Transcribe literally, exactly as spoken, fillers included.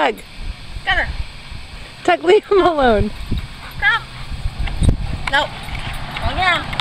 Tug. Get her. Tug, leave him alone. Come. Nope. Oh, yeah.